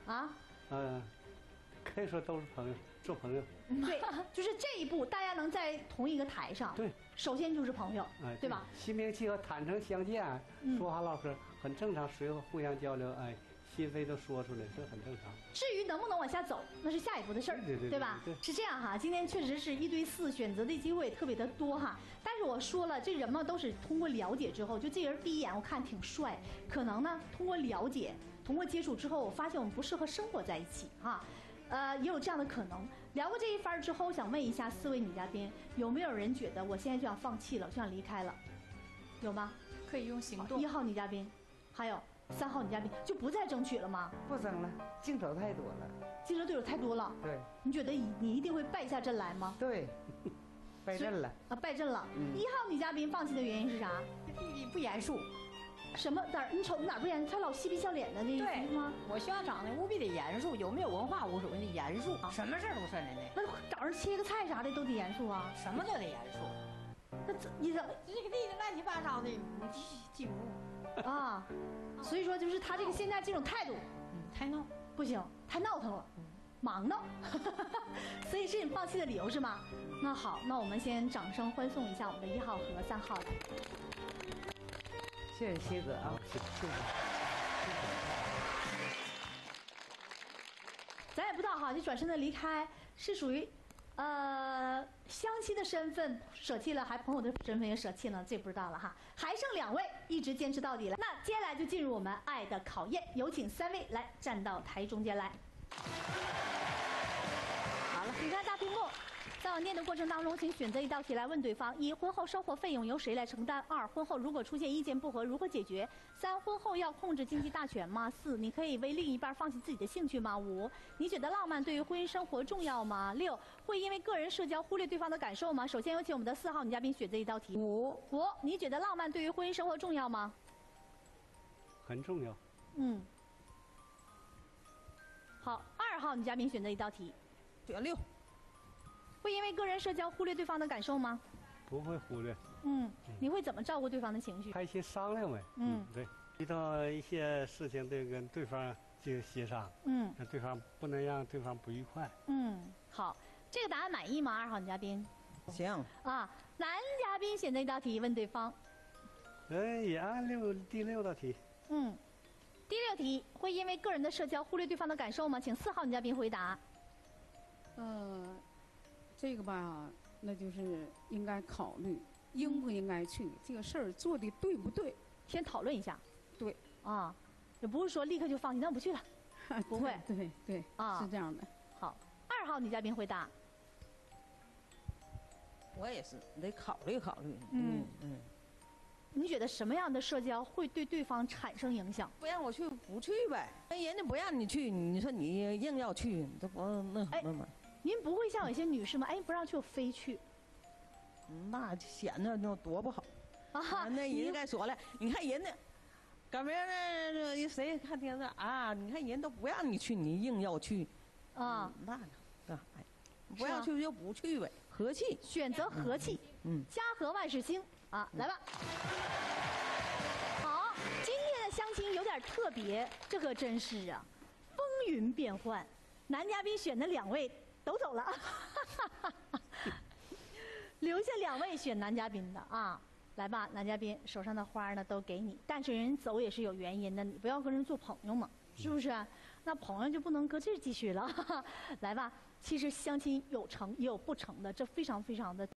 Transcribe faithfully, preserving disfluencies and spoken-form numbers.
啊？ 嗯，可以说都是朋友，做朋友。 对，就是这一步，大家能在同一个台上。 对， 首先就是朋友， 哎， 对吧？ 心平气和，坦诚相见，说话唠嗑很正常，随后互相交流，哎。 心扉都说出来，这很正常。 至于能不能往下走，那是下一步的事儿， 对对 对, 对吧？ 对是这样哈，今天确实是一对四，选择的机会特别的多哈。但是我说了，这人嘛都是通过了解之后，就这人第一眼我看挺帅，可能呢通过了解，通过接触之后，我发现我们不适合生活在一起哈。呃，也有这样的可能。聊过这一番之后，想问一下四位女嘉宾，有没有人觉得我现在就想放弃了，就想离开了？有吗？ 可以用行动。 一号女嘉宾，还有。 三号女嘉宾就不再争取了吗？ 不争了，竞争太多了， 竞争对手太多了。 对， 你觉得你你一定会败下阵来吗？ 对，败阵了啊，败阵了。 嗯、 一号女嘉宾放弃的原因是啥？ 弟弟不严肃。 什么哪儿？你瞅哪儿不严肃？他老嬉皮笑脸的，那意思吗？ 我希望长得务必得严肃，有没有文化无所谓，得严肃，什么事儿都算在内。 那早上切个菜啥的都得严肃啊， 什么都得严肃。 那这你怎么这个弟弟乱七八糟的，你记记不住啊？ 所以说，就是他这个现在这种态度， 嗯，太闹， 不行，太闹腾了，嗯、忙闹，所以是你放弃的理由是吗？那好，那我们先掌声欢送一下我们的一号和三号来。 谢谢谢哥啊，谢谢。 咱也不知道哈，就转身的离开是属于。 呃，相亲的身份舍弃了，还朋友的身份也舍弃了，这不知道了哈。还剩两位一直坚持到底了，那接下来就进入我们爱的考验，有请三位来站到台中间来。好了，你看大屏幕，在我念的过程当中，请选择一道题来问对方：一、婚后生活费用由谁来承担？二、婚后如果出现意见不合，如何解决？三、婚后要控制经济大权吗？四、你可以为另一半放弃自己的兴趣吗？五、你觉得浪漫对于婚姻生活重要吗？六、会因为个人社交忽略对方的感受吗？首先有请我们的四号女嘉宾选择一道题。五五，你觉得浪漫对于婚姻生活重要吗？ 很重要。 嗯。好，二号女嘉宾选择一道题。 选六。 会因为个人社交忽略对方的感受吗？ 不会忽略。 嗯，你会怎么照顾对方的情绪？ 开心商量呗。嗯，对，遇到一些事情得跟对方进行协商。嗯，让对方不能让对方不愉快。 嗯，好，这个答案满意吗？二号女嘉宾。 行。 啊，男嘉宾选择一道题问对方。 嗯，也按六第六道题。 嗯，第六题会因为个人的社交忽略对方的感受吗？请四号女嘉宾回答。 呃。 这个吧，那就是应该考虑应不应该去这个事儿做的对不对， 先讨论一下。 对啊，也不是说立刻就放弃，那不去了，不会。 对对对啊，是这样的。 好，二号女嘉宾回答。 我也是，得考虑考虑。 嗯嗯。你觉得什么样的社交会对对方产生影响？ 不让我去，不去呗。人家不让你去，你说你硬要去，这不那什么吗？ 您不会像有些女士吗？哎，不让去我非去， 那显得那多不好啊！ 那人该说了，你看人家，赶明儿那谁看电视啊？你看人都不让你去，你硬要去， 啊， 那个，哎，不让去就不去呗，和气， 选择和气，嗯，家和万事兴啊，来吧。好，今天的相亲有点特别，这可真是啊，风云变幻，男嘉宾选的两位。 都走了，留下两位选男嘉宾的啊，来吧，男嘉宾手上的花呢都给你，但是人走也是有原因的，你不要跟人做朋友嘛，是不是？那朋友就不能搁这儿继续了，来吧，其实相亲有成也有不成的，这非常非常的。